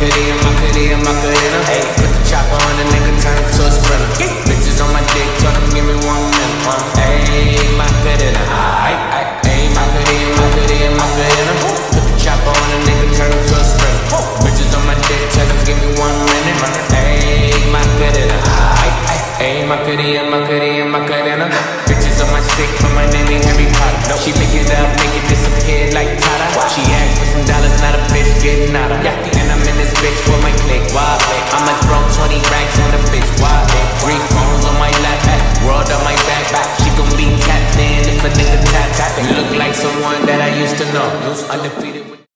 Macarena. Hey, put the chopper on the nigga, turn him to a sprinter. Bitches on my dick, told him give me 1 minute. Hey, Macarena. Hey, Macarena. Put the chopper on the nigga, turn him to a sprinter. Bitches on my dick, tell him give me 1 minute. Hey, Macarena. Hey, Macarena. Bitches on my stick, but my name ain't Harry Potter. She pick it up, make it disappear like Tata. She asked for some dollars, not a bitch getting out of. And I'm in this bitch for my click. Why? I'ma throw 20 racks on the bitch. Why? 3 phones on my lap, world on my back. She gon' be tapped in if a nigga tap. You look like someone that I used to know. Undefeated.